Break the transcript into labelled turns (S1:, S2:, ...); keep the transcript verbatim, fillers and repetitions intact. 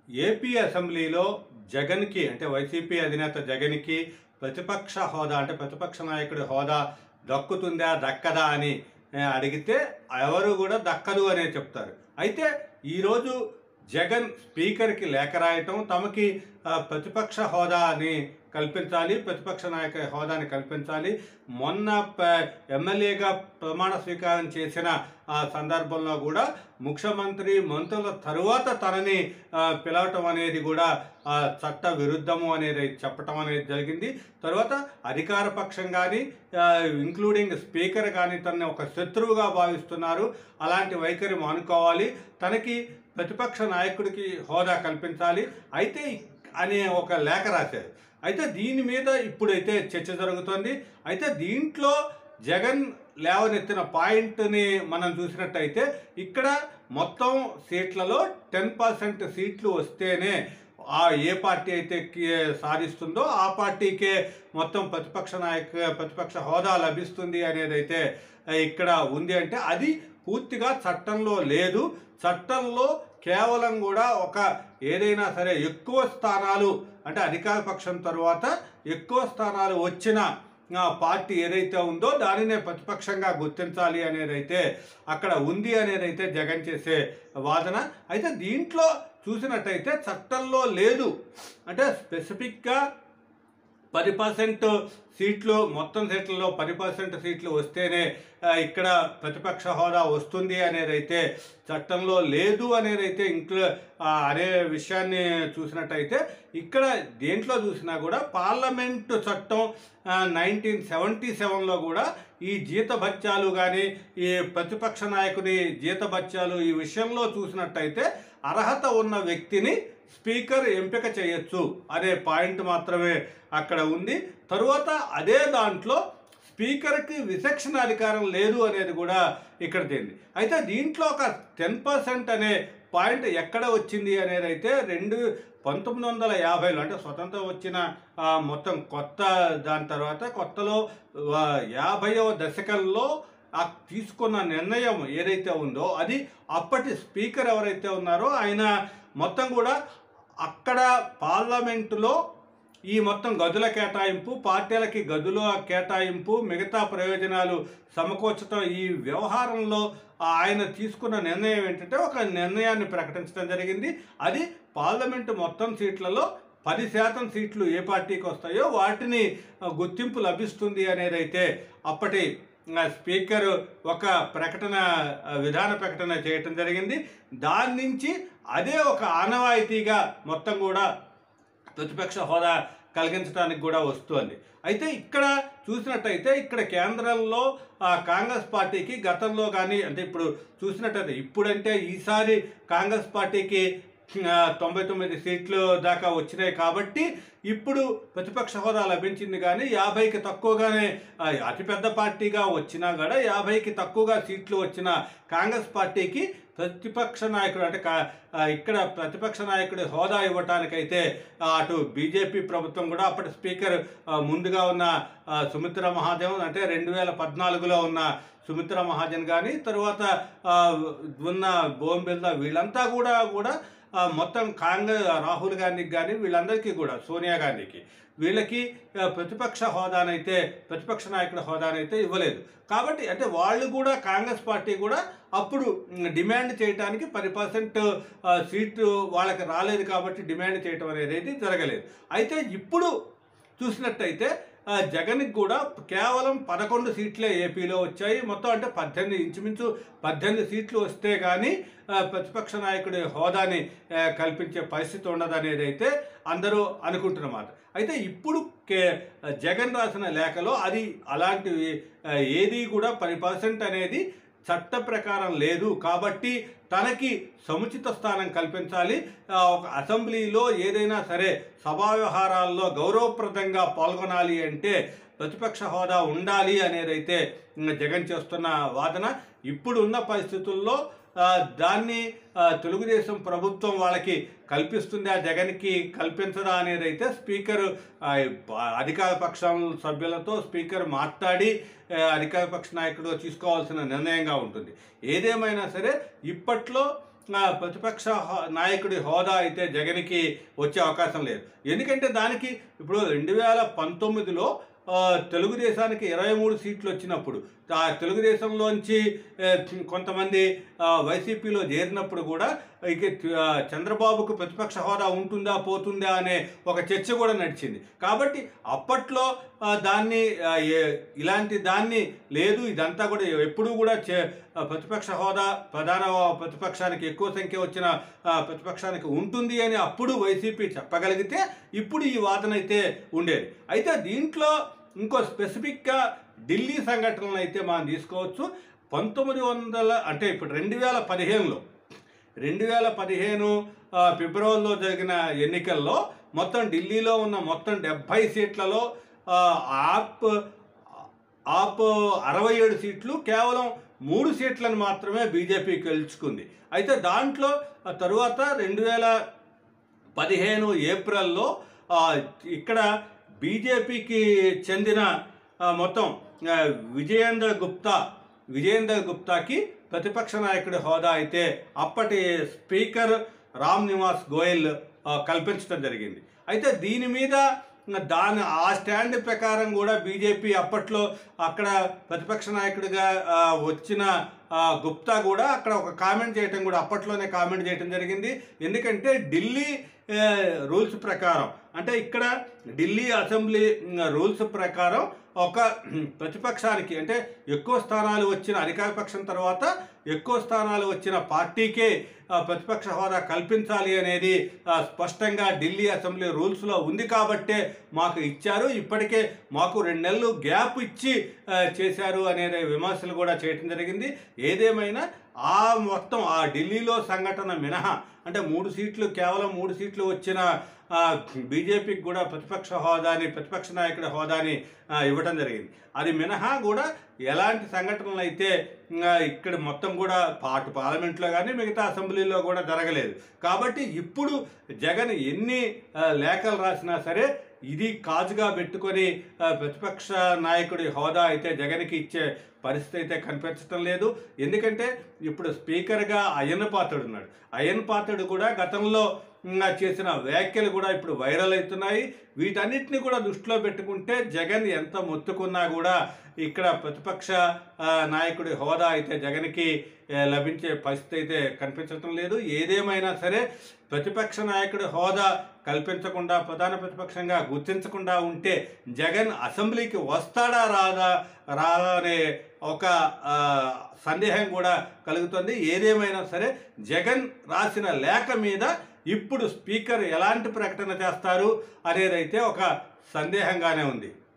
S1: AP అసెంబ్లీలో జగన్కి అంటే వైసీపీ అధినేత జగన్కి ప్రతిపక్ష హోదా అంటే ప్రతిపక్ష నాయకుడి హోదా దక్కుతుందా దక్కదా అని అడిగితే ఎవరు కూడా దక్కదు అనే చెప్తారు. అయితే ఈరోజు జగన్ స్పీకర్కి లేఖ రాయటం తమకి ప్రతిపక్ష హోదాని కల్పించాలి, ప్రతిపక్ష నాయక హోదాని కల్పించాలి. మొన్న ఎమ్మెల్యేగా ప్రమాణ స్వీకారం చేసిన ఆ సందర్భంలో కూడా ముఖ్యమంత్రి మంత్రుల తరువాత తనని పిలవటం అనేది కూడా చట్ట విరుద్ధము అనేది చెప్పటం అనేది జరిగింది. తర్వాత అధికార పక్షం కానీ ఇంక్లూడింగ్ స్పీకర్ కానీ తనని ఒక శత్రువుగా భావిస్తున్నారు. అలాంటి వైఖరి మానుకోవాలి, తనకి ప్రతిపక్ష నాయకుడికి హోదా కల్పించాలి అయితే అనే ఒక లేఖ రాశారు. అయితే దీని మీద ఇప్పుడైతే చర్చ జరుగుతుంది. అయితే దీంట్లో జగన్ లేవనెత్తిన పాయింట్ని మనం చూసినట్టయితే ఇక్కడ మొత్తం సీట్లలో టెన్ పర్సెంట్ సీట్లు వస్తేనే ఆ ఏ పార్టీ అయితే సాధిస్తుందో ఆ పార్టీకే మొత్తం ప్రతిపక్ష నాయక ప్రతిపక్ష హోదా లభిస్తుంది అనేది అయితే ఇక్కడ ఉంది. అంటే అది పూర్తిగా చట్టంలో లేదు. చట్టంలో కేవలం కూడా ఒక ఏదైనా సరే ఎక్కువ స్థానాలు అంటే అధికార పక్షం తర్వాత ఎక్కువ స్థానాలు వచ్చిన పార్టీ ఏదైతే ఉందో దానినే ప్రతిపక్షంగా గుర్తించాలి అనేది అయితే అక్కడ ఉంది అనేది అయితే జగన్ చేసే వాదన. అయితే దీంట్లో చూసినట్టయితే చట్టంలో లేదు, అంటే స్పెసిఫిక్గా పది పర్సెంట్ సీట్లు మొత్తం సీట్లలో పది పర్సెంట్ సీట్లు వస్తేనే ఇక్కడ ప్రతిపక్ష హోదా వస్తుంది అనేది అయితే చట్టంలో లేదు అనేది అయితే ఇంక్లూ అనే విషయాన్ని చూసినట్టయితే ఇక్కడ దేంట్లో చూసినా కూడా పార్లమెంటు చట్టం నైన్టీన్ సెవెంటీ సెవెన్లో కూడా ఈ జీతభత్యాలు కానీ ఈ ప్రతిపక్ష నాయకుని జీతభత్యాలు ఈ విషయంలో చూసినట్టయితే అర్హత ఉన్న వ్యక్తిని స్పీకర్ ఎంపిక చేయొచ్చు అనే పాయింట్ మాత్రమే అక్కడ ఉంది. తరువాత అదే దాంట్లో స్పీకర్కి విచక్షణ అధికారం లేదు అనేది కూడా ఇక్కడ తేలింది. అయితే దీంట్లో ఒక టెన్ పర్సెంట్ అనే పాయింట్ ఎక్కడ వచ్చింది అనేది అయితే రెండు పంతొమ్మిది వందల యాభైలో అంటే స్వతంత్రం వచ్చిన మొత్తం కొత్త దాని తర్వాత కొత్తలో యాభైవ దశకంలో తీసుకున్న నిర్ణయం ఏదైతే ఉందో అది అప్పటి స్పీకర్ ఎవరైతే ఉన్నారో ఆయన మొత్తం కూడా అక్కడ పార్లమెంటులో ఈ మొత్తం గదుల కేటాయింపు, పార్టీలకి గదుల కేటాయింపు, మిగతా ప్రయోజనాలు సమకూర్చడం ఈ వ్యవహారంలో ఆయన తీసుకున్న నిర్ణయం ఏంటంటే ఒక నిర్ణయాన్ని ప్రకటించడం జరిగింది. అది పార్లమెంటు మొత్తం సీట్లలో పది శాతం సీట్లు ఏ పార్టీకి వస్తాయో వాటిని గుర్తింపు లభిస్తుంది అనేది అయితే అప్పటి స్పీకర్ ఒక ప్రకటన విధాన ప్రకటన చేయటం జరిగింది. దాని నుంచి అదే ఒక ఆనవాయితీగా మొత్తం కూడా ప్రతిపక్ష హోదా కలిగించడానికి కూడా వస్తుంది. అయితే ఇక్కడ చూసినట్టయితే ఇక్కడ కేంద్రంలో కాంగ్రెస్ పార్టీకి గతంలో కానీ అంటే ఇప్పుడు చూసినట్టయితే ఇప్పుడంటే ఈసారి కాంగ్రెస్ పార్టీకి తొంభై తొమ్మిది సీట్లు దాకా వచ్చినాయి కాబట్టి ఇప్పుడు ప్రతిపక్ష హోదా లభించింది. కానీ యాభైకి తక్కువగానే అతిపెద్ద పార్టీగా వచ్చినా కూడా యాభైకి తక్కువగా సీట్లు వచ్చిన కాంగ్రెస్ పార్టీకి ప్రతిపక్ష నాయకుడు అంటే ఇక్కడ ప్రతిపక్ష నాయకుడి హోదా ఇవ్వటానికైతే అటు బీజేపీ ప్రభుత్వం కూడా అప్పటి స్పీకర్ ముందుగా ఉన్న సుమిత్రా మహాజన్ అంటే రెండు వేల పద్నాలుగులో ఉన్న సుమిత్రా మహాజన్ కానీ తర్వాత ఉన్న ఓం బిర్లా వీళ్ళంతా కూడా కూడా మొత్తం కాంగ్రెస్ రాహుల్ గాంధీకి కానీ వీళ్ళందరికీ కూడా సోనియా గాంధీకి వీళ్ళకి ప్రతిపక్ష హోదానైతే ప్రతిపక్ష నాయకుడి హోదానైతే ఇవ్వలేదు. కాబట్టి అంటే వాళ్ళు కూడా కాంగ్రెస్ పార్టీ కూడా అప్పుడు డిమాండ్ చేయడానికి పది పర్సెంట్ సీటు వాళ్ళకి రాలేదు కాబట్టి డిమాండ్ చేయటం అనేది జరగలేదు. అయితే ఇప్పుడు చూసినట్టయితే జగన్కి కూడా కేవలం పదకొండు సీట్లే ఏపీలో వచ్చాయి. మొత్తం అంటే పద్దెనిమిది ఇంచుమించు పద్దెనిమిది సీట్లు వస్తే కానీ ప్రతిపక్ష నాయకుడి హోదాని కల్పించే పరిస్థితి ఉండదనేది అయితే అందరూ అనుకుంటున్నమాట. అయితే ఇప్పుడు కే జగన్ రాసిన లేఖలో అది అలాంటివి ఏది కూడా పది పర్సెంట్ అనేది చట్ట ప్రకారం లేదు కాబట్టి తనకి సముచిత స్థానం కల్పించాలి. ఒక అసెంబ్లీలో ఏదైనా సరే సభా వ్యవహారాల్లో గౌరవప్రదంగా పాల్గొనాలి అంటే ప్రతిపక్ష హోదా ఉండాలి అనేది అయితే జగన్ చేస్తున్న వాదన. ఇప్పుడు ఉన్న పరిస్థితుల్లో దాన్ని తెలుగుదేశం ప్రభుత్వం వాళ్ళకి కల్పిస్తుందా జగన్కి కల్పించదా అనేది అయితే స్పీకర్ అధికార పక్షం సభ్యులతో స్పీకర్ మాట్లాడి అధికార పక్ష నాయకుడు తీసుకోవాల్సిన నిర్ణయంగా ఉంటుంది. ఏదేమైనా సరే ఇప్పట్లో ప్రతిపక్ష నాయకుడి హోదా అయితే జగన్కి వచ్చే అవకాశం లేదు. ఎందుకంటే దానికి ఇప్పుడు రెండు వేల పంతొమ్మిదిలో తెలుగుదేశానికి ఇరవై మూడు సీట్లు వచ్చినప్పుడు ఆ తెలుగుదేశంలోంచి కొంతమంది వైసీపీలో చేరినప్పుడు కూడా ఇక చంద్రబాబుకు ప్రతిపక్ష హోదా ఉంటుందా పోతుందా అనే ఒక చర్చ కూడా నడిచింది. కాబట్టి అప్పట్లో దాన్ని ఇలాంటి దాన్ని లేదు, ఇదంతా కూడా ఎప్పుడూ కూడా ప్రతిపక్ష హోదా ప్రధాన ప్రతిపక్షానికి ఎక్కువ సంఖ్య వచ్చిన ప్రతిపక్షానికి ఉంటుంది అని అప్పుడు వైసీపీ చెప్పగలిగితే ఇప్పుడు ఈ వాదన అయితే ఉండేది. అయితే దీంట్లో ఇంకో స్పెసిఫిక్గా ఢిల్లీ సంఘటనలు అయితే మనం తీసుకోవచ్చు. పంతొమ్మిది వందల అంటే ఇప్పుడు రెండు వేల పదిహేనులో రెండు వేల పదిహేను ఫిబ్రవరిలో జరిగిన ఎన్నికల్లో మొత్తం ఢిల్లీలో ఉన్న మొత్తం డెబ్భై సీట్లలో ఆప్ ఆప్ అరవై ఏడు సీట్లు కేవలం మూడు సీట్లను మాత్రమే బీజేపీ గెలుచుకుంది. అయితే దాంట్లో తరువాత రెండు వేల పదిహేను ఏప్రిల్లో ఇక్కడ బీజేపీకి చెందిన మొత్తం విజయేంద్ర గుప్తా విజయేంద్ర గుప్తాకి ప్రతిపక్ష నాయకుడి హోదా అయితే అప్పటి స్పీకర్ రామ్ నివాస్ గోయల్ కల్పించడం జరిగింది. అయితే దీని మీద దాని ఆ స్టాండ్ ప్రకారం కూడా బీజేపీ అప్పట్లో అక్కడ ప్రతిపక్ష నాయకుడిగా వచ్చిన గుప్తా కూడా అక్కడ ఒక కామెంట్ చేయటం కూడా అప్పట్లోనే కామెంట్ చేయటం జరిగింది. ఎందుకంటే ఢిల్లీ రూల్స్ ప్రకారం అంటే ఇక్కడ ఢిల్లీ అసెంబ్లీ రూల్స్ ప్రకారం ఒక ప్రతిపక్షానికి అంటే ఎక్కువ స్థానాలు వచ్చిన అధికార పక్షం తర్వాత ఎక్కువ స్థానాలు వచ్చిన పార్టీకే ప్రతిపక్ష హోదా కల్పించాలి అనేది స్పష్టంగా ఢిల్లీ అసెంబ్లీ రూల్స్లో ఉంది. కాబట్టే మాకు ఇచ్చారు, ఇప్పటికే మాకు రెండు నెలలు గ్యాప్ ఇచ్చి చేశారు అనేది విమర్శలు కూడా చేయటం జరిగింది. ఏదేమైనా ఆ మొత్తం ఆ ఢిల్లీలో సంఘటన మినహా అంటే మూడు సీట్లు కేవలం మూడు సీట్లు వచ్చిన బీజేపీకి కూడా ప్రతిపక్ష హోదాని ప్రతిపక్ష నాయకుడి హోదాని ఇవ్వటం జరిగింది. అది మినహా కూడా ఎలాంటి సంఘటనలు అయితే ఇక్కడ మొత్తం కూడా పాటు పార్లమెంట్లో కానీ మిగతా అసెంబ్లీలో కూడా జరగలేదు. కాబట్టి ఇప్పుడు జగన్ ఎన్ని లేఖలు రాసినా సరే ఇది కాజుగా పెట్టుకొని ప్రతిపక్ష నాయకుడి హోదా అయితే జగన్కి ఇచ్చే పరిస్థితి అయితే కనిపించడం లేదు. ఎందుకంటే ఇప్పుడు స్పీకర్గా అయ్యన్న పాత్రుడు ఉన్నాడు. అయ్యన్న పాత్రుడు కూడా గతంలో చేసిన వ్యాఖ్యలు కూడా ఇప్పుడు వైరల్ అవుతున్నాయి. వీటన్నిటిని కూడా దృష్టిలో పెట్టుకుంటే జగన్ ఎంత మొత్తుకున్నా కూడా ఇక్కడ ప్రతిపక్ష నాయకుడి హోదా అయితే జగన్కి లభించే పరిస్థితి అయితే కనిపించడం లేదు. ఏదేమైనా సరే ప్రతిపక్ష నాయకుడి హోదా కల్పించకుండా ప్రధాన ప్రతిపక్షంగా గుర్తించకుండా ఉంటే జగన్ అసెంబ్లీకి వస్తాడా రాదా రాదా అనే ఒక సందేహం కూడా కలుగుతుంది. ఏదేమైనా సరే జగన్ రాసిన లేఖ మీద ఇప్పుడు స్పీకర్ ఎలాంటి ప్రకటన చేస్తారు అనేదైతే ఒక సందేహంగానే ఉంది.